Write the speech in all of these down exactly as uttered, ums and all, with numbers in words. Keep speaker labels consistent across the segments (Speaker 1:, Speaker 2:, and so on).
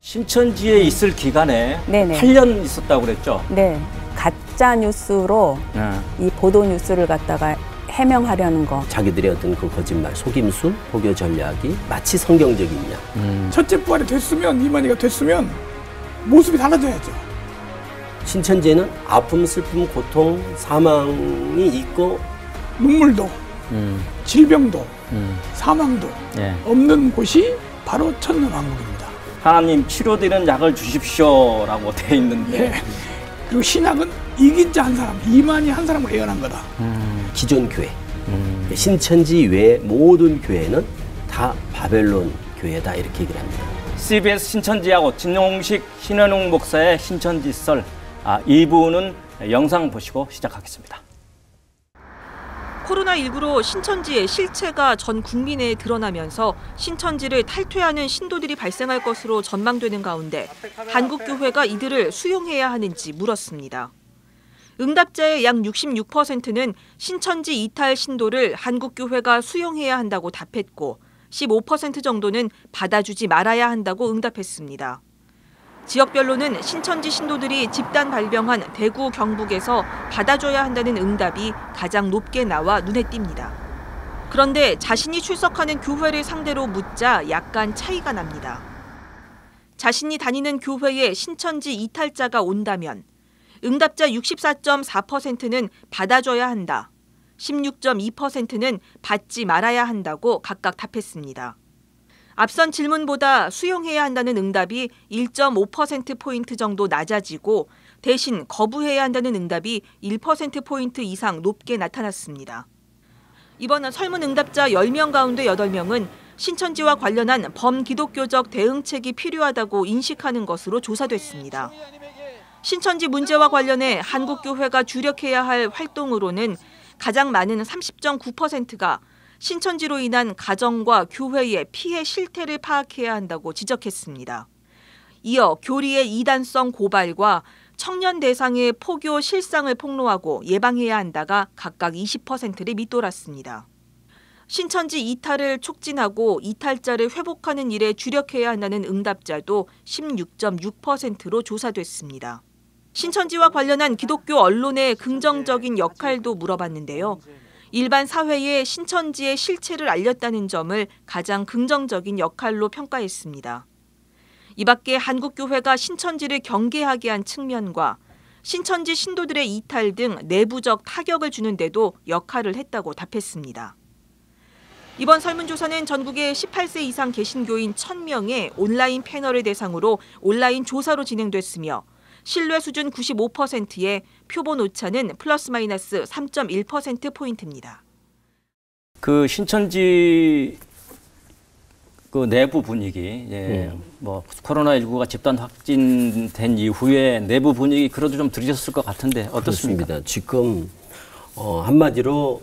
Speaker 1: 신천지에 있을 기간에
Speaker 2: 네네.
Speaker 1: 팔 년 있었다고 그랬죠?
Speaker 2: 네. 가짜 뉴스로
Speaker 1: 네.
Speaker 2: 이 보도 뉴스를 갖다가 해명하려는 거.
Speaker 3: 자기들의 어떤 그 거짓말, 속임수, 포교 전략이 마치 성경적이냐.
Speaker 1: 음.
Speaker 4: 첫째 부활이 됐으면, 이만희가 됐으면 모습이 달라져야죠.
Speaker 3: 신천지에는 아픔, 슬픔, 고통, 사망이 있고
Speaker 4: 눈물도,
Speaker 1: 음.
Speaker 4: 질병도,
Speaker 1: 음.
Speaker 4: 사망도
Speaker 1: 네.
Speaker 4: 없는 곳이 바로 천년왕국입니다.
Speaker 1: 하나님 치료되는 약을 주십시오라고 돼 있는데
Speaker 4: 예. 그리고 신학은 이긴 자 한 사람, 이만희 한 사람을 예언한 거다.
Speaker 1: 음.
Speaker 3: 기존 교회,
Speaker 1: 음.
Speaker 3: 신천지 외 모든 교회는 다 바벨론 교회다 이렇게 얘기를 합니다.
Speaker 1: 씨비에스 신천지하고 진용식 신현웅 목사의 신천지 썰 아, 이 부는 영상 보시고 시작하겠습니다.
Speaker 5: 코로나십구로 신천지의 실체가 전 국민에 드러나면서 신천지를 탈퇴하는 신도들이 발생할 것으로 전망되는 가운데 한국교회가 이들을 수용해야 하는지 물었습니다. 응답자의 약 육십육 퍼센트는 신천지 이탈 신도를 한국교회가 수용해야 한다고 답했고 십오 퍼센트 정도는 받아주지 말아야 한다고 응답했습니다. 지역별로는 신천지 신도들이 집단 발병한 대구, 경북에서 받아줘야 한다는 응답이 가장 높게 나와 눈에 띕니다. 그런데 자신이 출석하는 교회를 상대로 묻자 약간 차이가 납니다. 자신이 다니는 교회에 신천지 이탈자가 온다면 응답자 육십사 점 사 퍼센트는 받아줘야 한다, 십육 점 이 퍼센트는 받지 말아야 한다고 각각 답했습니다. 앞선 질문보다 수용해야 한다는 응답이 일 점 오 퍼센트포인트 정도 낮아지고 대신 거부해야 한다는 응답이 일 퍼센트포인트 이상 높게 나타났습니다. 이번 설문 응답자 열 명 가운데 여덟 명은 신천지와 관련한 범기독교적 대응책이 필요하다고 인식하는 것으로 조사됐습니다. 신천지 문제와 관련해 한국교회가 주력해야 할 활동으로는 가장 많은 삼십 점 구 퍼센트가 신천지로 인한 가정과 교회의 피해 실태를 파악해야 한다고 지적했습니다. 이어 교리의 이단성 고발과 청년 대상의 포교 실상을 폭로하고 예방해야 한다가 각각 이십 퍼센트를 밑돌았습니다. 신천지 이탈을 촉진하고 이탈자를 회복하는 일에 주력해야 한다는 응답자도 십육 점 육 퍼센트로 조사됐습니다. 신천지와 관련한 기독교 언론의 긍정적인 역할도 물어봤는데요. 일반 사회에 신천지의 실체를 알렸다는 점을 가장 긍정적인 역할로 평가했습니다. 이 밖에 한국교회가 신천지를 경계하게 한 측면과 신천지 신도들의 이탈 등 내부적 타격을 주는 데도 역할을 했다고 답했습니다. 이번 설문조사는 전국의 십팔 세 이상 개신교인 천 명의 온라인 패널을 대상으로 온라인 조사로 진행됐으며 신뢰 수준 구십오 퍼센트에 표본 오차는 플러스 마이너스 삼 점 일 퍼센트포인트입니다.
Speaker 1: 그 신천지 그 내부 분위기, 예, 음. 뭐 코로나십구가 집단 확진된 이후에 내부 분위기 그래도 좀 들으셨을 것 같은데 어떻습니까?
Speaker 3: 그렇습니다. 지금 어, 한마디로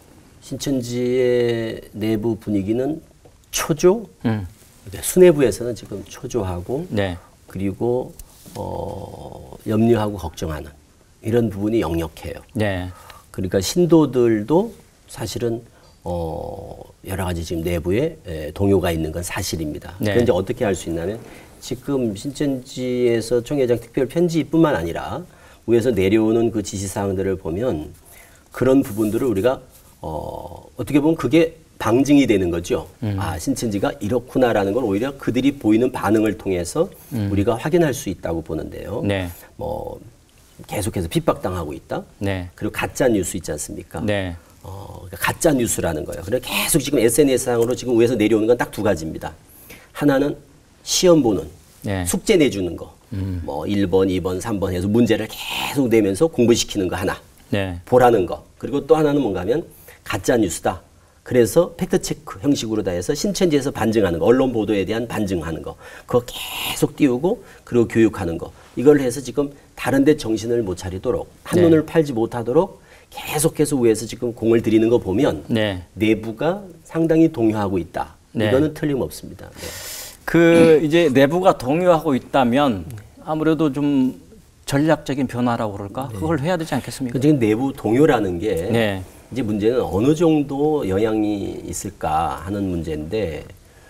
Speaker 3: 신천지의 내부 분위기는 초조, 음. 수뇌부에서는 지금 초조하고 네. 그리고 어, 염려하고 걱정하는 이런 부분이 역력해요. 네. 그러니까 신도들도 사실은 어, 여러 가지 지금 내부에 에, 동요가 있는 건 사실입니다. 네. 그건 이제 어떻게 할 수 있냐면 지금 신천지에서 총회장 특별 편지뿐만 아니라 위에서 내려오는 그 지시사항들을 보면 그런 부분들을 우리가 어, 어떻게 보면 그게 방증이 되는 거죠. 음. 아, 신천지가 이렇구나라는 걸 오히려 그들이 보이는 반응을 통해서 음. 우리가 확인할 수 있다고 보는데요. 네. 뭐 계속해서 핍박당하고 있다. 네. 그리고 가짜 뉴스 있지 않습니까? 네. 어, 가짜 뉴스라는 거예요. 그래서 계속 지금 에스엔에스상으로 지금 위에서 내려오는 건 딱 두 가지입니다. 하나는 시험 보는, 네. 숙제 내주는 거. 음. 뭐 일 번, 이 번, 삼 번 해서 문제를 계속 내면서 공부시키는 거 하나. 네. 보라는 거. 그리고 또 하나는 뭔가 하면 가짜 뉴스다. 그래서 팩트체크 형식으로 다 해서 신천지에서 반증하는 거, 언론 보도에 대한 반증하는 거, 그거 계속 띄우고 그리고 교육하는 거. 이걸 해서 지금 다른 데 정신을 못 차리도록, 한눈을 네. 팔지 못하도록 계속해서 위에서 지금 공을 들이는 거 보면 네. 내부가 상당히 동요하고 있다. 네. 이거는 틀림없습니다. 네.
Speaker 1: 그 이제 내부가 동요하고 있다면 아무래도 좀 전략적인 변화라고 그럴까? 네. 그걸 해야 되지 않겠습니까?
Speaker 3: 지금 내부 동요라는 게 네. 이제 문제는 어느 정도 영향이 있을까 하는 문제인데,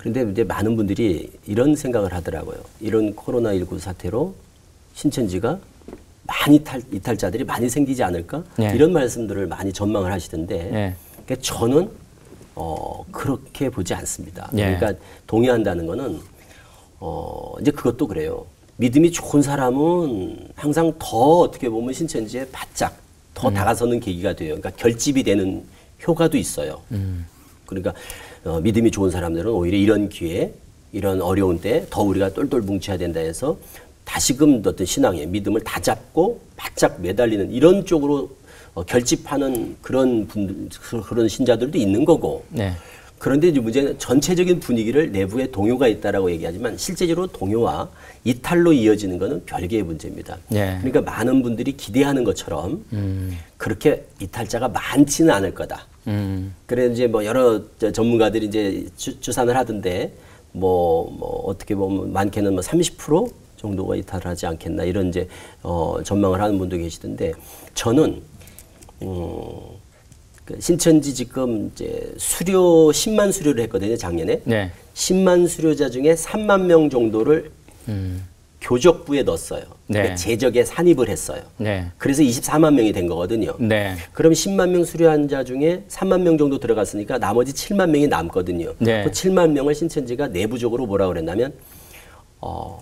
Speaker 3: 그런데 이제 많은 분들이 이런 생각을 하더라고요. 이런 코로나십구 사태로 신천지가 많이 탈, 이탈자들이 많이 생기지 않을까? 네. 이런 말씀들을 많이 전망을 하시던데 네. 그러니까 저는 어, 그렇게 보지 않습니다. 네. 그러니까 동의한다는 거는 어, 이제 그것도 그래요. 믿음이 좋은 사람은 항상 더 어떻게 보면 신천지에 바짝 더 음. 다가서는 계기가 돼요. 그러니까 결집이 되는 효과도 있어요. 음. 그러니까 어, 믿음이 좋은 사람들은 오히려 이런 기회에 이런 어려운 때 더 우리가 똘똘 뭉쳐야 된다 해서 다시금 어떤 신앙의 믿음을 다 잡고 바짝 매달리는 이런 쪽으로 어, 결집하는 그런 분들, 그런 신자들도 있는 거고. 네. 그런데 이제 문제는 전체적인 분위기를 내부에 동요가 있다라고 얘기하지만 실제적으로 동요와 이탈로 이어지는 것은 별개의 문제입니다. 네. 그러니까 많은 분들이 기대하는 것처럼 음. 그렇게 이탈자가 많지는 않을 거다. 음. 그래 이제 뭐 여러 전문가들이 이제 주, 주산을 하던데 뭐, 뭐 어떻게 보면 많게는 뭐 삼십 퍼센트 정도가 이탈하지 않겠나 이런 이제 어, 전망을 하는 분도 계시던데 저는 음, 그 신천지 지금 이제 수료 십만 수료를 했거든요 작년에. 네. 십만 수료자 중에 삼만 명 정도를 음. 교적부에 넣었어요. 네. 그러니까 재적에 산입을 했어요. 네. 그래서 이십사만 명이 된 거거든요. 네. 그럼 십만 명 수료한 자 중에 삼만 명 정도 들어갔으니까 나머지 칠만 명이 남거든요. 네. 그 칠만 명을 신천지가 내부적으로 뭐라고 그랬냐면 어,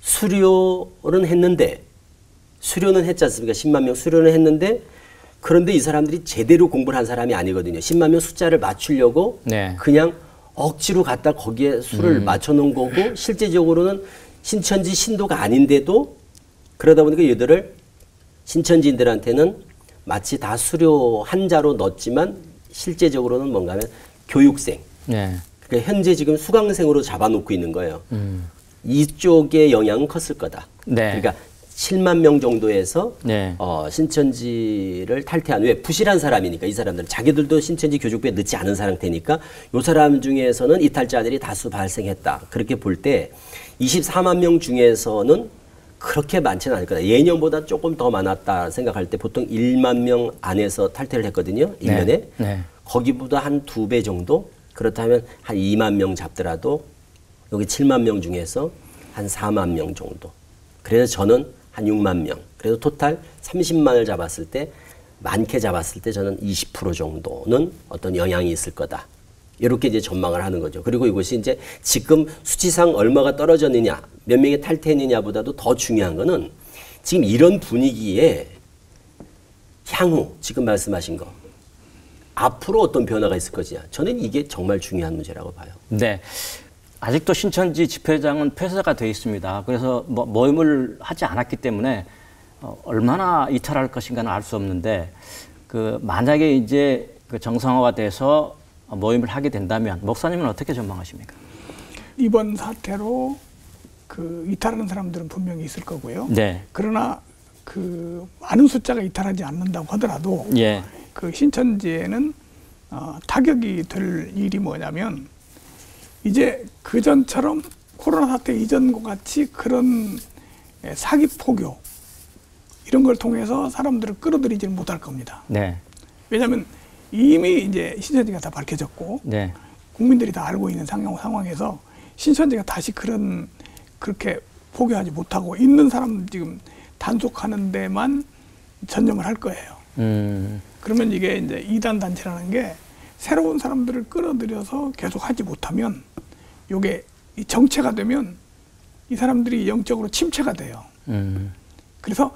Speaker 3: 수료는 했는데 수료는 했지 않습니까? 십만 명 수료는 했는데 그런데 이 사람들이 제대로 공부를 한 사람이 아니거든요. 십만 명 숫자를 맞추려고 네. 그냥 억지로 갖다 거기에 수를 음. 맞춰놓은 거고 실제적으로는 신천지 신도가 아닌데도 그러다 보니까 얘들을 신천지인들한테는 마치 다 수료한 자로 넣었지만 실제적으로는 뭔가 하면 교육생. 네. 그러니까 현재 지금 수강생으로 잡아놓고 있는 거예요. 음. 이쪽의 영향은 컸을 거다. 네. 그러니까 칠만 명 정도에서 네. 어, 신천지를 탈퇴한 왜 부실한 사람이니까 이 사람들은 자기들도 신천지 교육부에 넣지 않은 상태니까 이 사람 중에서는 이탈자들이 다수 발생했다. 그렇게 볼 때 이십사만 명 중에서는 그렇게 많지는 않을 거다. 예년보다 조금 더 많았다 생각할 때 보통 일만 명 안에서 탈퇴를 했거든요. 일 년에. 네. 네. 거기보다 한 두 배 정도? 그렇다면 한 이만 명 잡더라도 여기 칠만 명 중에서 한 사만 명 정도. 그래서 저는 한 육만 명. 그래서 토탈 삼십만을 잡았을 때 많게 잡았을 때 저는 이십 퍼센트 정도는 어떤 영향이 있을 거다. 이렇게 이제 전망을 하는 거죠. 그리고 이것이 이제 지금 수치상 얼마가 떨어졌느냐, 몇 명이 탈퇴했느냐보다도 더 중요한 거는 지금 이런 분위기에 향후 지금 말씀하신 거 앞으로 어떤 변화가 있을 거냐. 저는 이게 정말 중요한 문제라고 봐요.
Speaker 1: 네. 아직도 신천지 집회장은 폐쇄가 되어 있습니다. 그래서 뭐 모임을 하지 않았기 때문에 어, 얼마나 이탈할 것인가는 알 수 없는데 그 만약에 이제 그 정상화가 돼서 모임을 하게 된다면 목사님은 어떻게 전망하십니까?
Speaker 4: 이번 사태로 그 이탈하는 사람들은 분명히 있을 거고요. 네. 그러나 그 많은 숫자가 이탈하지 않는다고 하더라도 예. 그 신천지에는 어, 타격이 될 일이 뭐냐면 이제 그전처럼 코로나 사태 이전과 같이 그런 사기 포교 이런 걸 통해서 사람들을 끌어들이지 못할 겁니다. 네. 왜냐하면 이미 이제 신천지가 다 밝혀졌고 네. 국민들이 다 알고 있는 상황, 상황에서 신천지가 다시 그런 그렇게 포교하지 못하고 있는 사람 지금 단속하는 데만 전념을 할 거예요. 음. 그러면 이게 이제 이단 단체라는 게 새로운 사람들을 끌어들여서 계속 하지 못하면 요게 이 정체가 되면 이 사람들이 영적으로 침체가 돼요. 음. 그래서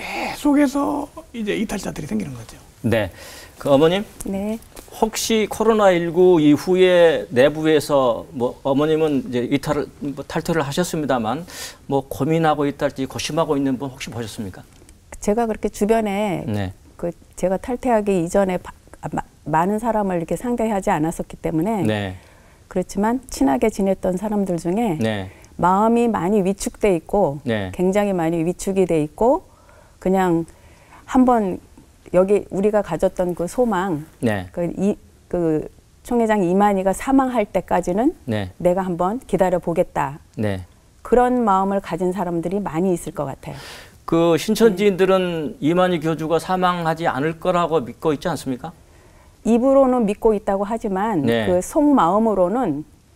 Speaker 4: 계속해서 이제 이탈자들이 생기는 거죠.
Speaker 1: 네. 그 어머님?
Speaker 2: 네.
Speaker 1: 혹시 코로나십구 이후에 내부에서 뭐 어머님은 이제 이탈을 뭐 탈퇴를 하셨습니다만 뭐 고민하고 있달지 고심하고 있는 분 혹시 보셨습니까?
Speaker 2: 제가 그렇게 주변에 네. 그 제가 탈퇴하기 이전에 바, 마, 많은 사람을 이렇게 상대하지 않았었기 때문에 네. 그렇지만 친하게 지냈던 사람들 중에 네. 마음이 많이 위축돼 있고 네. 굉장히 많이 위축이 돼 있고 그냥 한번 여기 우리가 가졌던 그 소망, 네. 그, 이, 그 총회장 이만희가 사망할 때까지는 네. 내가 한번 기다려 보겠다. 네. 그런 마음을 가진 사람들이 많이 있을 것 같아요.
Speaker 1: 그 신천지인들은 네. 이만희 교주가 사망하지 않을 거라고 믿고 있지 않습니까?
Speaker 2: 입으로는 믿고 있다고 하지만 네. 그 속마음으로는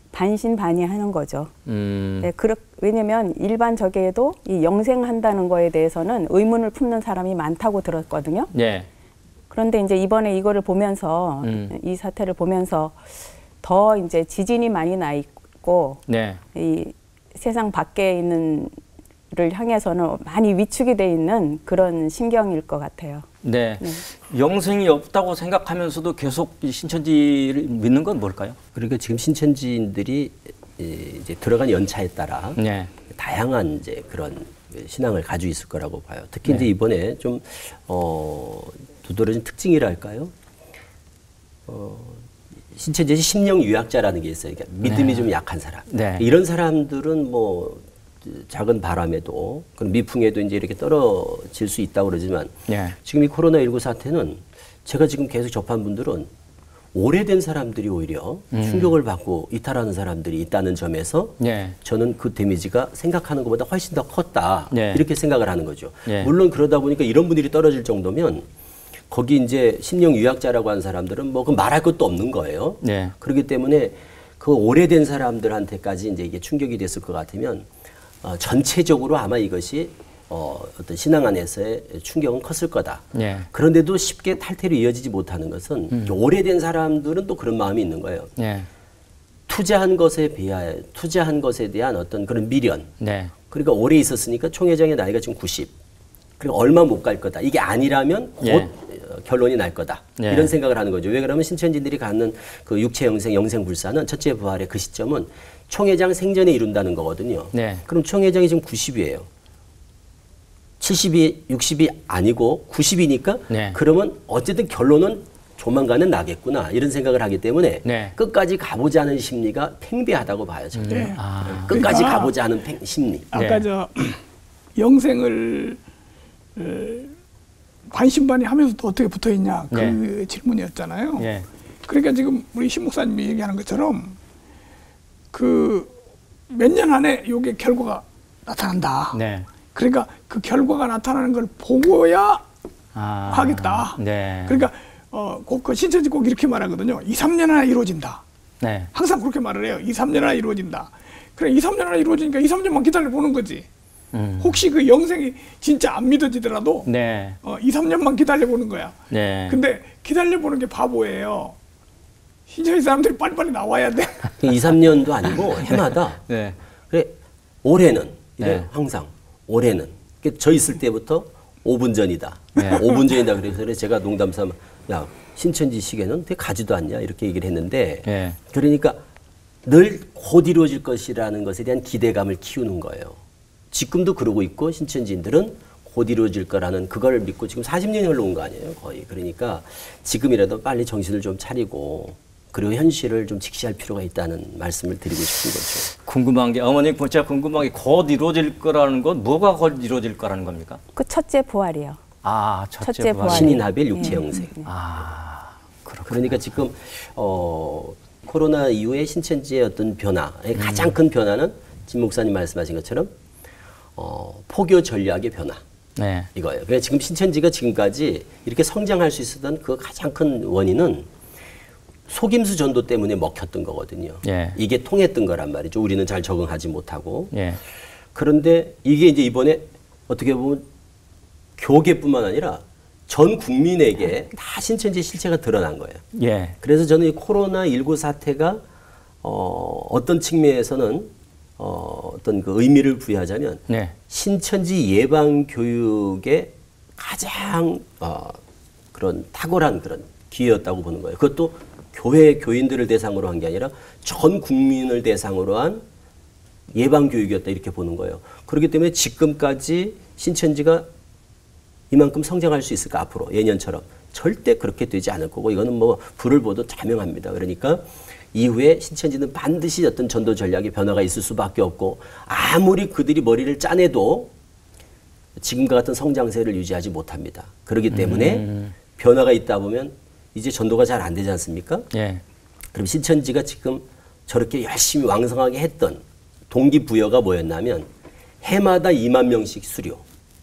Speaker 2: 반신반의하는 거죠.
Speaker 1: 음.
Speaker 2: 네, 그렇, 왜냐면 일반적에도 이 영생한다는 거에 대해서는 의문을 품는 사람이 많다고 들었거든요.
Speaker 1: 네.
Speaker 2: 그런데 이제 이번에 이거를 보면서
Speaker 1: 음.
Speaker 2: 이 사태를 보면서 더 이제 지진이 많이 나 있고
Speaker 1: 네.
Speaker 2: 이 세상 밖에 있는 를 향해서는 많이 위축이 돼 있는 그런 심경일 것 같아요.
Speaker 1: 네.
Speaker 2: 네.
Speaker 1: 영생이 없다고 생각하면서도 계속 이 신천지를 믿는 건 뭘까요?
Speaker 3: 그러니까 지금 신천지인들이 이제 들어간 연차에 따라
Speaker 1: 네.
Speaker 3: 다양한 이제 그런 신앙을 가지고 있을 거라고 봐요. 특히
Speaker 1: 네.
Speaker 3: 이제 이번에 좀 어, 두드러진 특징이랄까요? 어, 신천지에서 심령 유약자라는 게 있어요. 그러니까 믿음이
Speaker 1: 네.
Speaker 3: 좀 약한 사람.
Speaker 1: 네.
Speaker 3: 이런 사람들은 뭐 작은 바람에도 그런 미풍에도 이제 이렇게 떨어질 수 있다고 그러지만
Speaker 1: 네.
Speaker 3: 지금 이 코로나십구 사태는 제가 지금 계속 접한 분들은 오래된 사람들이 오히려
Speaker 1: 음.
Speaker 3: 충격을 받고 이탈하는 사람들이 있다는 점에서
Speaker 1: 네.
Speaker 3: 저는 그 데미지가 생각하는 것보다 훨씬 더 컸다.
Speaker 1: 네.
Speaker 3: 이렇게 생각을 하는 거죠.
Speaker 1: 네.
Speaker 3: 물론 그러다 보니까 이런 분들이 떨어질 정도면 거기 이제 심령 유약자라고 하는 사람들은 뭐 그 말할 것도 없는 거예요.
Speaker 1: 네.
Speaker 3: 그렇기 때문에 그 오래된 사람들한테까지 이제 이게 충격이 됐을 것 같으면 어, 전체적으로 아마 이것이 어, 어떤 신앙 안에서의 충격은 컸을 거다.
Speaker 1: 네.
Speaker 3: 그런데도 쉽게 탈퇴로 이어지지 못하는 것은
Speaker 1: 음.
Speaker 3: 오래된 사람들은 또 그런 마음이 있는 거예요.
Speaker 1: 네.
Speaker 3: 투자한 것에 비하여 투자한 것에 대한 어떤 그런 미련.
Speaker 1: 네.
Speaker 3: 그러니까 오래 있었으니까 총 회장의 나이가 지금 구십. 그리고 얼마 못 갈 거다. 이게 아니라면 곧
Speaker 1: 예.
Speaker 3: 결론이 날 거다.
Speaker 1: 예.
Speaker 3: 이런 생각을 하는 거죠. 왜 그러면 신천지들이 갖는 그 육체 영생, 영생 불사는 첫째 부활의 그 시점은 총회장 생전에 이룬다는 거거든요.
Speaker 1: 네.
Speaker 3: 그럼 총회장이 지금 구십이에요. 칠십이, 육십이 아니고 구십이니까
Speaker 1: 네.
Speaker 3: 그러면 어쨌든 결론은 조만간은 나겠구나 이런 생각을 하기 때문에
Speaker 1: 네.
Speaker 3: 끝까지 가보자 하는 심리가 팽배하다고 봐요. 저는.
Speaker 4: 네.
Speaker 1: 아.
Speaker 3: 끝까지
Speaker 4: 그러니까
Speaker 3: 가보자 하는 팽, 심리.
Speaker 4: 아까
Speaker 1: 네.
Speaker 4: 저 영생을 어, 반신반의 하면서도 어떻게 붙어 있냐 그
Speaker 1: 네.
Speaker 4: 질문이었잖아요.
Speaker 1: 네.
Speaker 4: 그러니까 지금 우리 신 목사님이 얘기하는 것처럼 그 몇 년 안에 요게 결과가 나타난다.
Speaker 1: 네.
Speaker 4: 그러니까 그 결과가 나타나는 걸 보고야
Speaker 1: 아.
Speaker 4: 하겠다.
Speaker 1: 네.
Speaker 4: 그러니까 어, 꼭 그 신천지 꼭 이렇게 말하거든요. 이, 삼 년 안에 이루어진다.
Speaker 1: 네.
Speaker 4: 항상 그렇게 말을 해요. 이, 삼 년 안에 이루어진다. 그래, 이, 삼 년 안에 이루어지니까 이, 삼 년만 기다려 보는 거지.
Speaker 1: 음.
Speaker 4: 혹시 그 영생이 진짜 안 믿어지더라도
Speaker 1: 네.
Speaker 4: 어, 이, 삼 년만 기다려 보는 거야.
Speaker 1: 네.
Speaker 4: 근데 기다려 보는 게 바보예요. 신천지 사람들이 빨리빨리 나와야 돼.
Speaker 3: 이, 삼 년도 아니고 해마다
Speaker 1: 네.
Speaker 3: 그래 올해는 이래
Speaker 1: 네.
Speaker 3: 항상 올해는 저 있을 때부터 오 분 전이다.
Speaker 1: 네.
Speaker 3: 오 분 전이다 그래서 그래 제가 농담삼아 야 신천지 시계는 되게 가지도 않냐 이렇게 얘기를 했는데
Speaker 1: 네.
Speaker 3: 그러니까 늘 곧 이루어질 것이라는 것에 대한 기대감을 키우는 거예요. 지금도 그러고 있고 신천지인들은 곧 이루어질 거라는 그걸 믿고 지금 사십 년이 흘러온 거 아니에요 거의. 그러니까 지금이라도 빨리 정신을 좀 차리고 그리고 현실을 좀 직시할 필요가 있다는 말씀을 드리고 싶은 거죠.
Speaker 1: 궁금한 게 어머니 진짜 궁금한 게 곧 이루어질 거라는 건 뭐가 곧 이루어질 거라는 겁니까?
Speaker 2: 그 첫째 부활이요.
Speaker 1: 아 첫째,
Speaker 2: 첫째
Speaker 1: 부활.
Speaker 2: 부활.
Speaker 3: 신인 하벨 육체 영생.
Speaker 1: 아 그렇구나.
Speaker 3: 그러니까 지금 어, 코로나 이후에 신천지의 어떤 변화의 가장 큰 변화는 진 목사님 말씀하신 것처럼 어, 포교 전략의 변화.
Speaker 1: 네.
Speaker 3: 이거예요. 그러니까 지금 신천지가 지금까지 이렇게 성장할 수 있었던 그 가장 큰 원인은 속임수 전도 때문에 먹혔던 거거든요.
Speaker 1: 예.
Speaker 3: 이게 통했던 거란 말이죠. 우리는 잘 적응하지 못하고.
Speaker 1: 예.
Speaker 3: 그런데 이게 이제 이번에 어떻게 보면 교계뿐만 아니라 전 국민에게 다 신천지 실체가 드러난 거예요.
Speaker 1: 예.
Speaker 3: 그래서 저는 이 코로나 십구 사태가 어, 어떤 측면에서는 어, 어떤 그 의미를 부여하자면
Speaker 1: 네.
Speaker 3: 신천지 예방 교육의 가장 어, 그런 탁월한 그런 기회였다고 보는 거예요. 그것도 교회 교인들을 대상으로 한 게 아니라 전 국민을 대상으로 한 예방 교육이었다 이렇게 보는 거예요. 그렇기 때문에 지금까지 신천지가 이만큼 성장할 수 있을까 앞으로 예년처럼 절대 그렇게 되지 않을 거고 이거는 뭐 불을 보도 자명합니다. 그러니까 이후에 신천지는 반드시 어떤 전도 전략의 변화가 있을 수밖에 없고 아무리 그들이 머리를 짜내도 지금과 같은 성장세를 유지하지 못합니다. 그렇기 때문에 음. 변화가 있다 보면 이제 전도가 잘 안 되지 않습니까?
Speaker 1: 예.
Speaker 3: 그럼 신천지가 지금 저렇게 열심히 왕성하게 했던 동기부여가 뭐였냐면 해마다 이만 명씩 수료,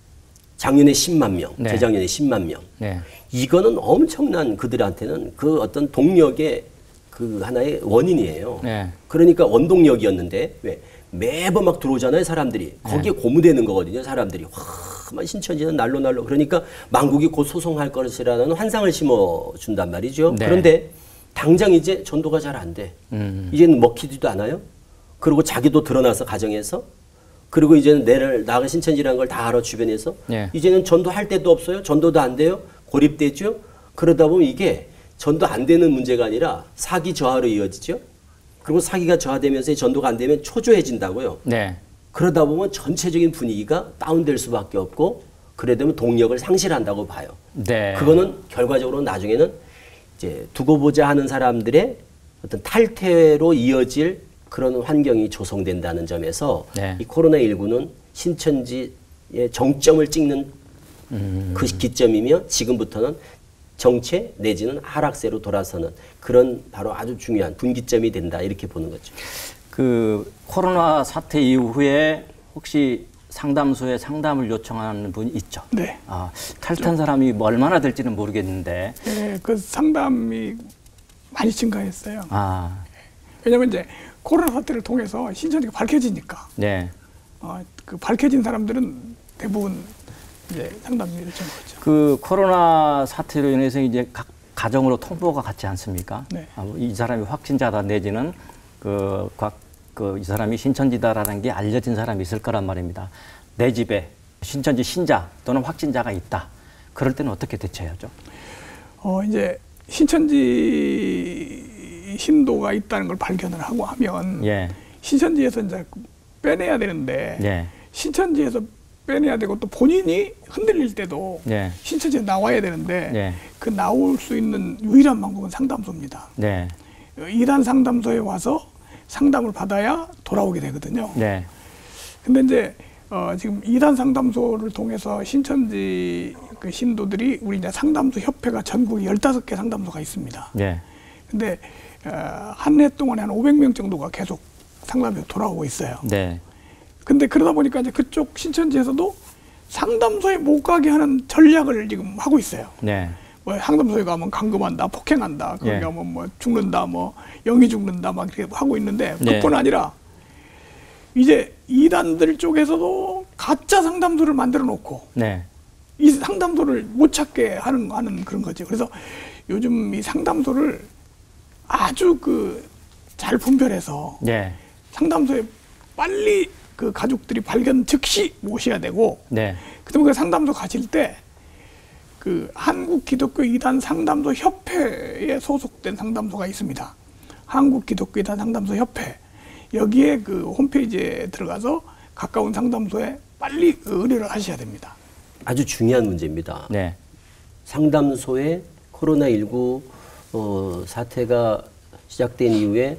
Speaker 3: 작년에 십만 명,
Speaker 1: 네.
Speaker 3: 재작년에 십만 명.
Speaker 1: 네.
Speaker 3: 이거는 엄청난 그들한테는 그 어떤 동력의 그 하나의 원인이에요.
Speaker 1: 네.
Speaker 3: 그러니까 원동력이었는데 왜 매번 막 들어오잖아요, 사람들이. 거기에 네. 고무되는 거거든요, 사람들이. 와, 막 신천지는 날로 날로. 그러니까 만국이 곧 소송할 것이라는 환상을 심어준단 말이죠. 네. 그런데 당장 이제 전도가 잘 안 돼. 음. 이제는 먹히지도 않아요. 그리고 자기도 드러나서 가정에서. 그리고 이제는 내를 나가 신천지라는 걸 다 알아 주변에서. 네. 이제는 전도할 데도 없어요. 전도도 안 돼요. 고립되죠. 그러다 보면 이게 전도 안 되는 문제가 아니라 사기 저하로 이어지죠. 그리고 사기가 저하되면서 전도가 안 되면 초조해진다고요. 네. 그러다 보면 전체적인 분위기가 다운될 수밖에 없고 그래 되면 동력을 상실한다고 봐요. 네. 그거는 결과적으로 나중에는 이제 두고 보자 하는 사람들의 어떤 탈퇴로 이어질 그런 환경이 조성된다는 점에서 네. 이 코로나십구는 신천지의 정점을 찍는 음. 그 기점이며 지금부터는 정체 내지는 하락세로 돌아서는 그런 바로 아주 중요한 분기점이 된다 이렇게 보는 거죠.
Speaker 1: 그 코로나 사태 이후에 혹시 상담소에 상담을 요청하는 분이 있죠?
Speaker 4: 네.
Speaker 1: 아, 탈퇴한 사람이 뭐 얼마나 될지는 모르겠는데.
Speaker 4: 네, 그 상담이 많이 증가했어요.
Speaker 1: 아.
Speaker 4: 왜냐하면 이제 코로나 사태를 통해서 신천지가 밝혀지니까.
Speaker 1: 네.
Speaker 4: 어, 그 밝혀진 사람들은 대부분 이제 상담 요청하죠.
Speaker 1: 그 코로나 사태로 인해서 이제 각 가정으로 통보가 갔지 않습니까?
Speaker 4: 네.
Speaker 1: 아, 이 사람이 확진자다 내지는 그 각 그 이 사람이 신천지다라는 게 알려진 사람이 있을 거란 말입니다. 내 집에 신천지 신자 또는 확진자가 있다. 그럴 때는 어떻게 대처해야죠?
Speaker 4: 어 이제 신천지 신도가 있다는 걸 발견을 하고 하면 예. 신천지에서 이제 빼내야 되는데 예. 신천지에서 빼내야 되고 또 본인이 흔들릴 때도 예. 신천지에 나와야 되는데 예. 그 나올 수 있는 유일한 방법은 상담소입니다. 네. 이단 상담소에 와서 상담을 받아야 돌아오게 되거든요. 네. 근데 이제 어 지금 이단 상담소를 통해서 신천지 그 신도들이 우리 이제 상담소 협회가 전국에 열다섯 개 상담소가 있습니다. 네. 근데 어 한 해 동안에 한 오백 명 정도가 계속 상담에 돌아오고 있어요. 네. 근데 그러다 보니까 이제 그쪽 신천지에서도 상담소에 못 가게 하는 전략을 지금 하고 있어요. 네. 뭐 상담소에 가면 감금한다, 폭행한다, 거기 네. 가면 뭐 죽는다, 뭐 영이 죽는다, 막 이렇게 하고 있는데 네. 그뿐 아니라 이제 이단들 쪽에서도 가짜 상담소를 만들어 놓고 네. 이 상담소를 못 찾게 하는 하는 그런 거죠. 그래서 요즘 이 상담소를 아주 그 잘 분별해서 네. 상담소에 빨리 그 가족들이 발견 즉시 모셔야 되고, 네. 그다음에 그 상담소 가실 때 그 한국 기독교 이단 상담소 협회에 소속된 상담소가 있습니다. 한국 기독교 이단 상담소 협회 여기에 그 홈페이지에 들어가서 가까운 상담소에 빨리 의뢰를 하셔야 됩니다.
Speaker 3: 아주 중요한 문제입니다. 네. 상담소에 코로나십구 어, 사태가 시작된 이후에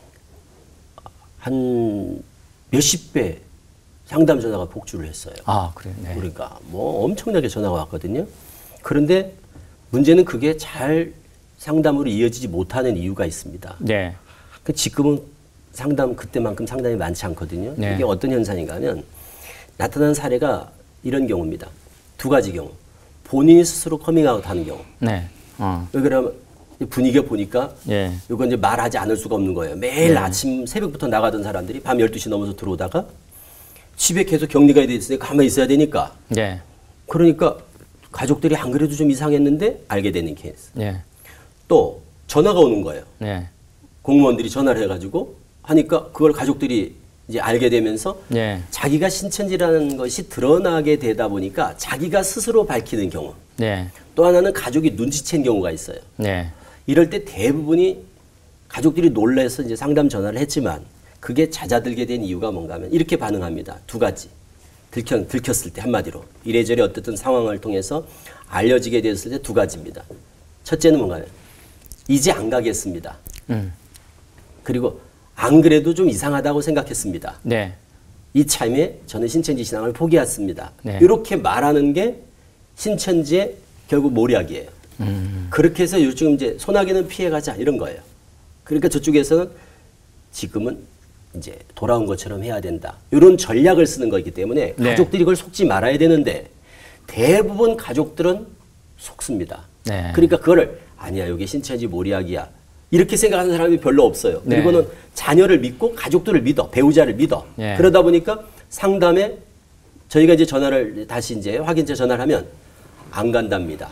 Speaker 3: 한 몇십 배 상담 전화가 복주를 했어요.
Speaker 1: 아, 그래요? 네.
Speaker 3: 그러니까 뭐 엄청나게 전화가 왔거든요. 그런데 문제는 그게 잘 상담으로 이어지지 못하는 이유가 있습니다. 네. 그 지금은 상담 그때만큼 상담이 많지 않거든요. 네. 이게 어떤 현상인가 하면 나타난 사례가 이런 경우입니다. 두 가지 경우. 본인이 스스로 커밍아웃 하는 경우. 네. 어. 왜 그러면 분위기가 보니까 예. 이건 이제 말하지 않을 수가 없는 거예요. 매일 네. 아침 새벽부터 나가던 사람들이 밤 열두 시 넘어서 들어오다가 집에 계속 격리가 돼 있으니까 가만히 있어야 되니까. 네. 그러니까 가족들이 안 그래도 좀 이상했는데 알게 되는 케이스. 네. 또 전화가 오는 거예요. 네. 공무원들이 전화를 해가지고 하니까 그걸 가족들이 이제 알게 되면서 네. 자기가 신천지라는 것이 드러나게 되다 보니까 자기가 스스로 밝히는 경우. 네. 또 하나는 가족이 눈치챈 경우가 있어요. 네. 이럴 때 대부분이 가족들이 놀라서 이제 상담 전화를 했지만 그게 잦아들게 된 이유가 뭔가 하면 이렇게 반응합니다. 두 가지. 들켰, 들켰을 때 한마디로. 이래저래 어쨌든 상황을 통해서 알려지게 됐을 때 두 가지입니다. 첫째는 뭔가요? 이제 안 가겠습니다. 음. 그리고 안 그래도 좀 이상하다고 생각했습니다. 네. 이 참에 저는 신천지 신앙을 포기했습니다. 네. 이렇게 말하는 게 신천지의 결국 모략이에요. 음. 그렇게 해서 요즘 이제 소나기는 피해가자 이런 거예요. 그러니까 저쪽에서는 지금은 이제 돌아온 것처럼 해야 된다. 이런 전략을 쓰는 거기 때문에 네. 가족들이 그걸 속지 말아야 되는데 대부분 가족들은 속습니다. 네. 그러니까 그거를 아니야 여기 신천지 모략이야. 이렇게 생각하는 사람이 별로 없어요. 네. 그리고는 자녀를 믿고 가족들을 믿어, 배우자를 믿어. 네. 그러다 보니까 상담에 저희가 이제 전화를 다시 이제 확인차 전화를 하면 안 간답니다.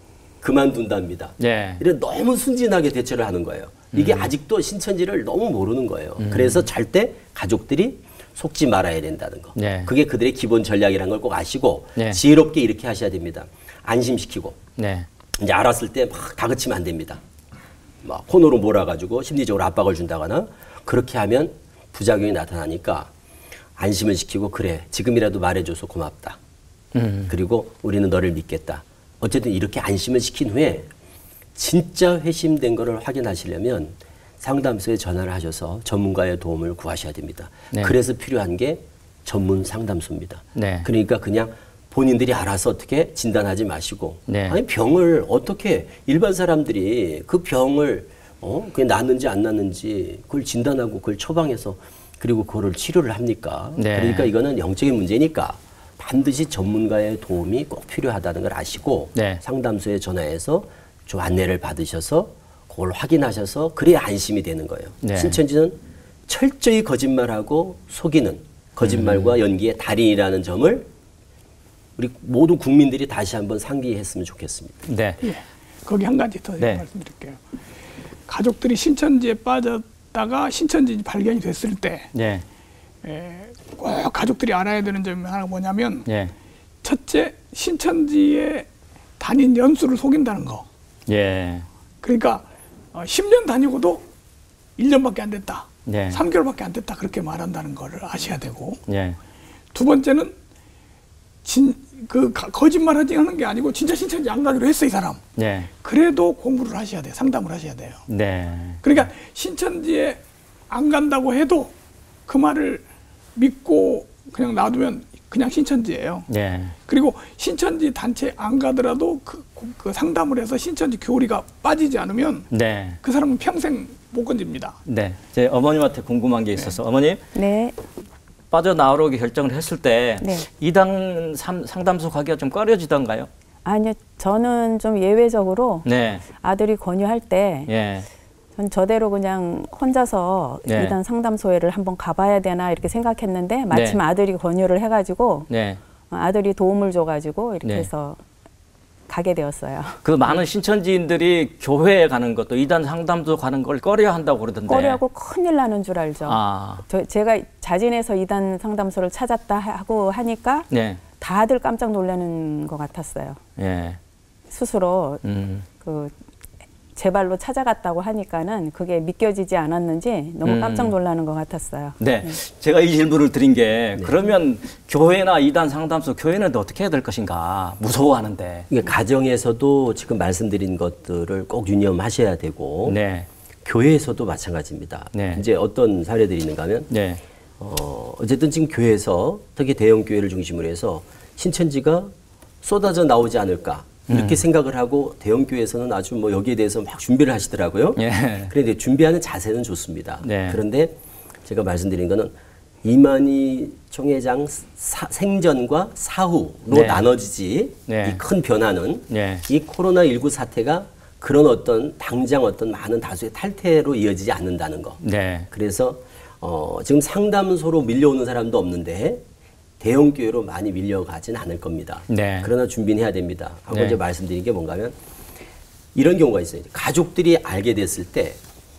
Speaker 3: 그만둔답니다. 네. 이런 너무 순진하게 대처를 하는 거예요. 이게 음. 아직도 신천지를 너무 모르는 거예요. 음. 그래서 절대 가족들이 속지 말아야 된다는 거. 네. 그게 그들의 기본 전략이라는 걸 꼭 아시고 네. 지혜롭게 이렇게 하셔야 됩니다. 안심시키고 네. 이제 알았을 때 막 다그치면 안 됩니다. 막 코너로 몰아가지고 심리적으로 압박을 준다거나 그렇게 하면 부작용이 나타나니까 안심을 시키고 그래 지금이라도 말해줘서 고맙다. 음. 그리고 우리는 너를 믿겠다. 어쨌든 이렇게 안심을 시킨 후에 진짜 회심된 거를 확인하시려면 상담소에 전화를 하셔서 전문가의 도움을 구하셔야 됩니다. 네. 그래서 필요한 게 전문 상담소입니다. 네. 그러니까 그냥 본인들이 알아서 어떻게 진단하지 마시고 네. 아니 병을 어떻게 일반 사람들이 그 병을 어 그게 낫는지 안 낫는지 그걸 진단하고 그걸 처방해서 그리고 그거를 치료를 합니까? 네. 그러니까 이거는 영적인 문제니까 반드시 전문가의 도움이 꼭 필요하다는 걸 아시고 네. 상담소에 전화해서 좀 안내를 받으셔서 그걸 확인하셔서 그래야 안심이 되는 거예요. 네. 신천지는 철저히 거짓말하고 속이는 거짓말과 음. 연기의 달인이라는 점을 우리 모든 국민들이 다시 한번 상기했으면 좋겠습니다. 네.
Speaker 4: 예, 거기 한 가지 더 네. 말씀드릴게요. 가족들이 신천지에 빠졌다가 신천지 발견이 됐을 때 네. 에, 꼭 가족들이 알아야 되는 점이 하나가 뭐냐면 네. 첫째, 신천지에 다닌 연수를 속인다는 거. 예. 그러니까 어, 십 년 다니고도 일 년밖에 안 됐다. 네. 삼 개월밖에 안 됐다. 그렇게 말한다는 거를 아셔야 되고 네. 두 번째는 진, 그 거짓말 하지 하는 게 아니고 진짜 신천지 안 가기로 했어 이 사람. 네. 그래도 공부를 하셔야 돼요. 상담을 하셔야 돼요. 네. 그러니까 신천지에 안 간다고 해도 그 말을 믿고 그냥 놔두면 그냥 신천지예요. 네. 그리고 신천지 단체 안 가더라도 그, 그 상담을 해서 신천지 교리가 빠지지 않으면 네. 그 사람은 평생 못 건집니다.
Speaker 1: 네. 제 어머님한테 궁금한 게 있어서 네. 어머님. 네. 빠져나오려고 결정을 했을 때 네. 이단 상담소 가기가 좀 꺼려지던가요?
Speaker 2: 아니요. 저는 좀 예외적으로 네. 아들이 권유할 때 예. 전 저대로 그냥 혼자서 네. 이단 상담소회를 한번 가봐야 되나 이렇게 생각했는데 마침 네. 아들이 권유를 해가지고 네. 아들이 도움을 줘가지고 이렇게 네. 해서 가게 되었어요.
Speaker 1: 그 많은 신천지인들이 교회에 가는 것도 이단 상담소 가는 걸 꺼려한다고 그러던데.
Speaker 2: 꺼려하고 큰일 나는 줄 알죠. 아. 저, 제가 자진해서 이단 상담소를 찾았다 하고 하니까 네. 다들 깜짝 놀라는 것 같았어요. 네. 스스로 음. 그 제 발로 찾아갔다고 하니까는 그게 믿겨지지 않았는지 너무 깜짝 놀라는 것 같았어요.
Speaker 1: 네, 네. 제가 이 질문을 드린 게 네. 그러면 교회나 이단 상담소 교회는 어떻게 해야 될 것인가 무서워하는데.
Speaker 3: 이게 가정에서도 지금 말씀드린 것들을 꼭 유념하셔야 되고 네. 교회에서도 마찬가지입니다. 네. 이제 어떤 사례들이 있는가 하면 네. 어, 어쨌든 지금 교회에서 특히 대형 교회를 중심으로 해서 신천지가 쏟아져 나오지 않을까. 이렇게 음. 생각을 하고 대형 교회에서는 아주 뭐 여기에 대해서 막 준비를 하시더라고요. 예. 그런데 준비하는 자세는 좋습니다. 네. 그런데 제가 말씀드린 거는 이만희 총회장 사, 생전과 사후로 네. 나눠지지 네. 이 큰 변화는 네. 이 코로나십구 사태가 그런 어떤 당장 어떤 많은 다수의 탈퇴로 이어지지 않는다는 거. 네. 그래서 어, 지금 상담소로 밀려오는 사람도 없는데 대형 교회로 많이 밀려가지는 않을 겁니다. 네. 그러나 준비는 해야 됩니다. 한 번 네. 말씀드린 게 뭔가 하면 이런 경우가 있어요. 가족들이 알게 됐을 때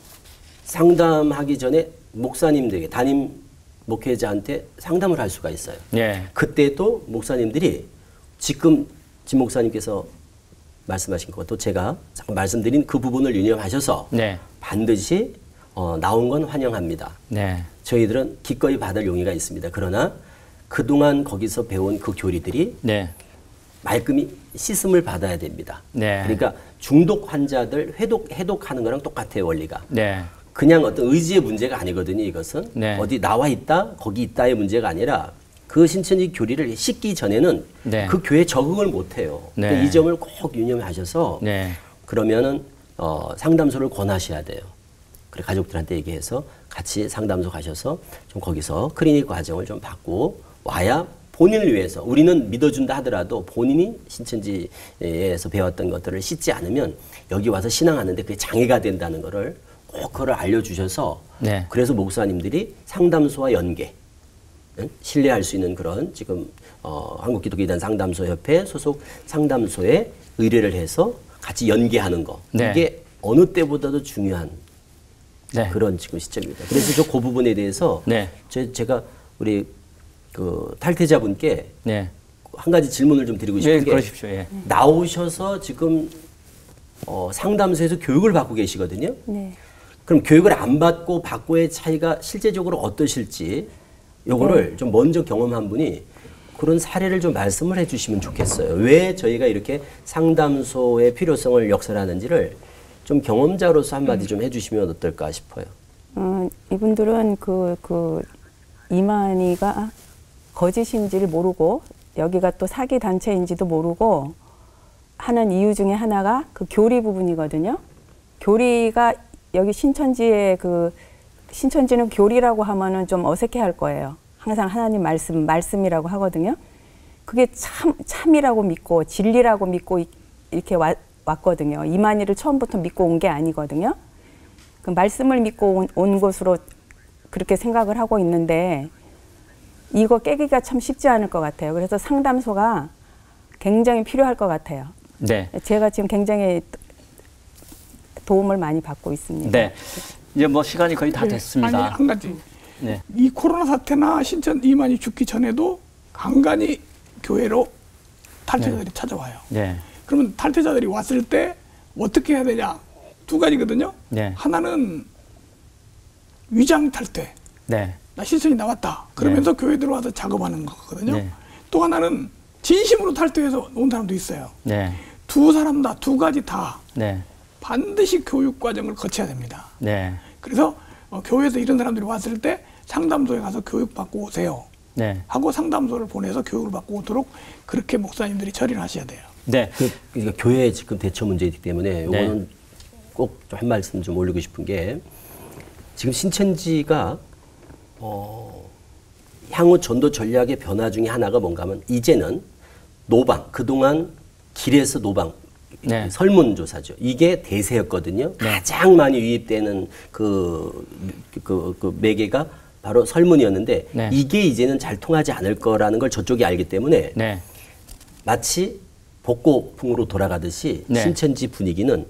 Speaker 3: 상담하기 전에 목사님들에게 담임 목회자한테 상담을 할 수가 있어요. 네. 그때도 목사님들이 지금 진 목사님께서 말씀하신 것도 제가 잠깐 말씀드린 그 부분을 유념하셔서 네. 반드시 어, 나온 건 환영합니다. 네. 저희들은 기꺼이 받을 용의가 있습니다. 그러나 그동안 거기서 배운 그 교리들이 네. 말끔히 씻음을 받아야 됩니다. 네. 그러니까 중독 환자들 해독, 해독하는 거랑 똑같아요, 원리가. 네. 그냥 어떤 의지의 문제가 아니거든요, 이것은. 네. 어디 나와 있다, 거기 있다의 문제가 아니라 그 신천지 교리를 씻기 전에는 네. 그 교회에 적응을 못해요. 네. 그러니까 이 점을 꼭 유념하셔서 네. 그러면은 어, 상담소를 권하셔야 돼요. 그래 가족들한테 얘기해서 같이 상담소 가셔서 좀 거기서 클리닉 과정을 좀 받고 와야 본인을 위해서 우리는 믿어준다 하더라도 본인이 신천지에서 배웠던 것들을 씻지 않으면 여기 와서 신앙하는데 그게 장애가 된다는 것을 꼭 그걸 알려주셔서
Speaker 1: 네.
Speaker 3: 그래서 목사님들이 상담소와 연계, 응? 신뢰할 수 있는 그런 지금 어, 한국기독교이단 상담소협회 소속 상담소에 의뢰를 해서 같이 연계하는 거.
Speaker 1: 네.
Speaker 3: 이게 어느 때보다도 중요한
Speaker 1: 네.
Speaker 3: 그런 지금 시점입니다. 그래서 저 그 부분에 대해서
Speaker 1: 네.
Speaker 3: 제, 제가 우리 그 탈퇴자분께
Speaker 1: 네.
Speaker 3: 한 가지 질문을 좀 드리고 싶은
Speaker 1: 네,
Speaker 3: 게
Speaker 1: 그러십시오. 예.
Speaker 3: 나오셔서 지금 어, 상담소에서 교육을 받고 계시거든요.
Speaker 2: 네.
Speaker 3: 그럼 교육을 안 받고 받고의 차이가 실제적으로 어떠실지 요거를
Speaker 2: 네.
Speaker 3: 좀 먼저 경험한 분이 그런 사례를 좀 말씀을 해주시면 좋겠어요. 왜 저희가 이렇게 상담소의 필요성을 역설하는지를 좀 경험자로서 한마디 좀 해주시면 어떨까 싶어요.
Speaker 2: 음, 이분들은 그, 그 이만희가 거짓인지를 모르고 여기가 또 사기 단체인지도 모르고 하는 이유 중에 하나가 그 교리 부분이거든요. 교리가 여기 신천지의 그 신천지는 교리라고 하면은 좀 어색해할 거예요. 항상 하나님 말씀 말씀이라고 하거든요. 그게 참 참이라고 믿고 진리라고 믿고 이렇게 와, 왔거든요. 이만희를 처음부터 믿고 온 게 아니거든요. 그 말씀을 믿고 온, 온 것으로 그렇게 생각을 하고 있는데 이거 깨기가 참 쉽지 않을 것 같아요. 그래서 상담소가 굉장히 필요할 것 같아요.
Speaker 1: 네.
Speaker 2: 제가 지금 굉장히 도움을 많이 받고 있습니다.
Speaker 1: 네. 이제 뭐 시간이 거의 다
Speaker 4: 네.
Speaker 1: 됐습니다.
Speaker 4: 아니, 한 가지.
Speaker 1: 네.
Speaker 4: 이 코로나 사태나 신천 이만희 죽기 전에도 간간히 교회로 탈퇴자들이
Speaker 1: 네.
Speaker 4: 찾아와요.
Speaker 1: 네.
Speaker 4: 그러면 탈퇴자들이 왔을 때 어떻게 해야 되냐? 두 가지거든요.
Speaker 1: 네.
Speaker 4: 하나는 위장 탈퇴.
Speaker 1: 네.
Speaker 4: 나 신천이 나왔다. 그러면서 네. 교회 들어와서 작업하는 거거든요.
Speaker 1: 네.
Speaker 4: 또 하나는 진심으로 탈퇴해서 온 사람도 있어요.
Speaker 1: 네.
Speaker 4: 두 사람 다, 두 가지 다
Speaker 1: 네.
Speaker 4: 반드시 교육 과정을 거쳐야 됩니다.
Speaker 1: 네.
Speaker 4: 그래서 어, 교회에서 이런 사람들이 왔을 때 상담소에 가서 교육받고 오세요.
Speaker 1: 네.
Speaker 4: 하고 상담소를 보내서 교육을 받고 오도록 그렇게 목사님들이 처리를 하셔야 돼요.
Speaker 1: 네.
Speaker 3: 그, 그러니까 교회의 지금 대처 문제이기 때문에 이거는
Speaker 1: 네.
Speaker 3: 꼭 한 말씀 좀 올리고 싶은 게 지금 신천지가 어, 향후 전도 전략의 변화 중에 하나가 뭔가 하면 이제는 노방, 그동안 길에서 노방,
Speaker 1: 네.
Speaker 3: 설문조사죠. 이게 대세였거든요.
Speaker 1: 네.
Speaker 3: 가장 많이 유입되는 그, 그, 그 매개가 바로 설문이었는데
Speaker 1: 네.
Speaker 3: 이게 이제는 잘 통하지 않을 거라는 걸 저쪽이 알기 때문에
Speaker 1: 네.
Speaker 3: 마치 복고풍으로 돌아가듯이
Speaker 1: 네.
Speaker 3: 신천지 분위기는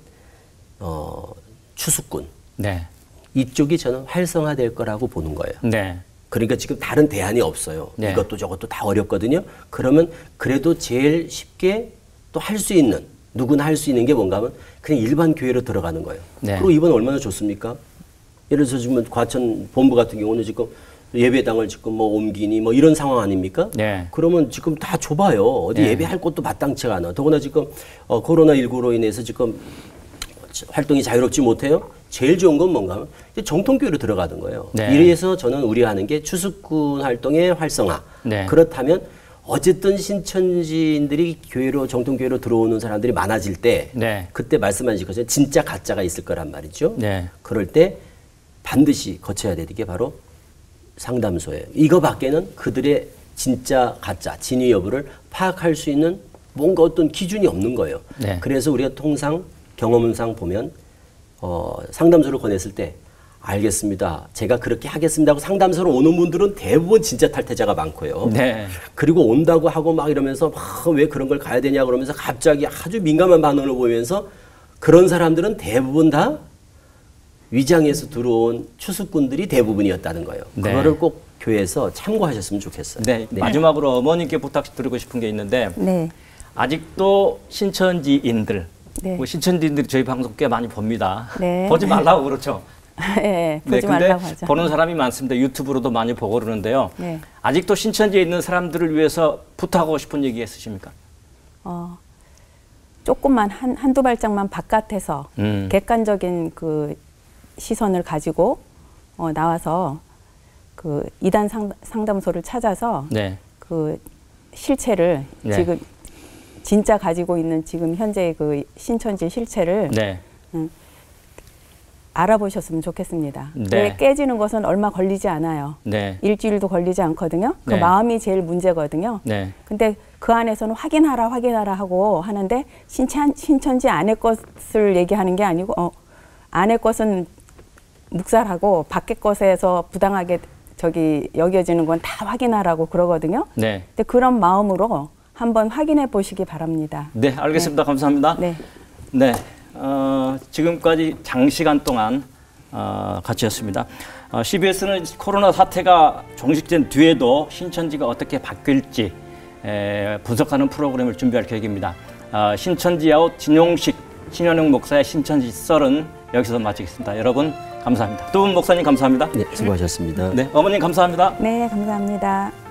Speaker 3: 어, 추수꾼
Speaker 1: 네.
Speaker 3: 이쪽이 저는 활성화될 거라고 보는 거예요.
Speaker 1: 네.
Speaker 3: 그러니까 지금 다른 대안이 없어요.
Speaker 1: 네.
Speaker 3: 이것도 저것도 다 어렵거든요. 그러면 그래도 제일 쉽게 또 할 수 있는 누구나 할 수 있는 게 뭔가 하면 그냥 일반 교회로 들어가는 거예요.
Speaker 1: 네.
Speaker 3: 그리고 이번 얼마나 좋습니까? 예를 들어서 지금 과천 본부 같은 경우는 지금 예배당을 지금 뭐 옮기니 뭐 이런 상황 아닙니까?
Speaker 1: 네.
Speaker 3: 그러면 지금 다 좁아요. 어디
Speaker 1: 네.
Speaker 3: 예배할 곳도 마땅치가 않아. 더구나 지금 어, 코로나십구로 인해서 지금 활동이 자유롭지 못해요. 제일 좋은 건 뭔가 하면 정통교회로 들어가는 거예요.
Speaker 1: 네.
Speaker 3: 이래서 저는 우려하는 게 추수꾼 활동의 활성화.
Speaker 1: 네.
Speaker 3: 그렇다면 어쨌든 신천지인들이 교회로 정통교회로 들어오는 사람들이 많아질 때
Speaker 1: 네.
Speaker 3: 그때 말씀하신 것처럼 진짜 가짜가 있을 거란 말이죠.
Speaker 1: 네.
Speaker 3: 그럴 때 반드시 거쳐야 되는 게 바로 상담소예요. 이거밖에는 그들의 진짜 가짜 진위 여부를 파악할 수 있는 뭔가 어떤 기준이 없는 거예요.
Speaker 1: 네.
Speaker 3: 그래서 우리가 통상 경험상 보면 어, 상담소를 권했을 때 알겠습니다. 제가 그렇게 하겠습니다 하고 상담소로 오는 분들은 대부분 진짜 탈퇴자가 많고요.
Speaker 1: 네.
Speaker 3: 그리고 온다고 하고 막 이러면서 막 왜 그런 걸 가야 되냐 그러면서 갑자기 아주 민감한 반응을 보이면서 그런 사람들은 대부분 다 위장에서 들어온 추수꾼들이 대부분이었다는 거예요.
Speaker 1: 네.
Speaker 3: 그거를 꼭 교회에서 참고하셨으면 좋겠어요.
Speaker 1: 네. 네. 마지막으로 어머님께 부탁드리고 싶은 게 있는데
Speaker 2: 네.
Speaker 1: 아직도 신천지인들,
Speaker 2: 네.
Speaker 1: 뭐 신천지인들이 저희 방송 꽤 많이 봅니다.
Speaker 2: 네.
Speaker 1: 보지 말라고 그렇죠.
Speaker 2: 네, 보지
Speaker 1: 네,
Speaker 2: 말라고 하죠.
Speaker 1: 보는 사람이 많습니다. 유튜브로도 많이 보고 그러는데요.
Speaker 2: 네.
Speaker 1: 아직도 신천지에 있는 사람들을 위해서 부탁하고 싶은 얘기 있으십니까?
Speaker 2: 어, 조금만 한, 한두 발짝만 바깥에서
Speaker 1: 음.
Speaker 2: 객관적인 그 시선을 가지고 어, 나와서 그 이단 상, 상담소를 찾아서
Speaker 1: 네.
Speaker 2: 그 실체를
Speaker 1: 네.
Speaker 2: 지금 진짜 가지고 있는 지금 현재 그 신천지 실체를
Speaker 1: 네.
Speaker 2: 음, 알아보셨으면 좋겠습니다.
Speaker 1: 네.
Speaker 2: 왜 깨지는 것은 얼마 걸리지 않아요.
Speaker 1: 네.
Speaker 2: 일주일도 걸리지 않거든요. 그
Speaker 1: 네.
Speaker 2: 마음이 제일 문제거든요.
Speaker 1: 네.
Speaker 2: 근데 그 안에서는 확인하라 확인하라 하고 하는데 신천, 신천지 안의 것을 얘기하는 게 아니고 어, 안의 것은 묵살하고 밖에 것에서 부당하게 저기 여겨지는 건 다 확인하라고 그러거든요. 네. 근데 그런 마음으로 한번 확인해 보시기 바랍니다.
Speaker 1: 네, 알겠습니다. 네. 감사합니다. 네. 네. 어, 지금까지 장시간 동안 어, 같이 했습니다. 어, 씨비에스는 코로나 사태가 종식된 뒤에도 신천지가 어떻게 바뀔지 에, 분석하는 프로그램을 준비할 계획입니다. 어, 신천지 아웃 진용식 신현영 목사의 신천지 썰은 여기서 마치겠습니다. 여러분 감사합니다. 두 분 목사님 감사합니다.
Speaker 3: 네, 수고하셨습니다.
Speaker 1: 네, 어머님 감사합니다.
Speaker 2: 네, 감사합니다.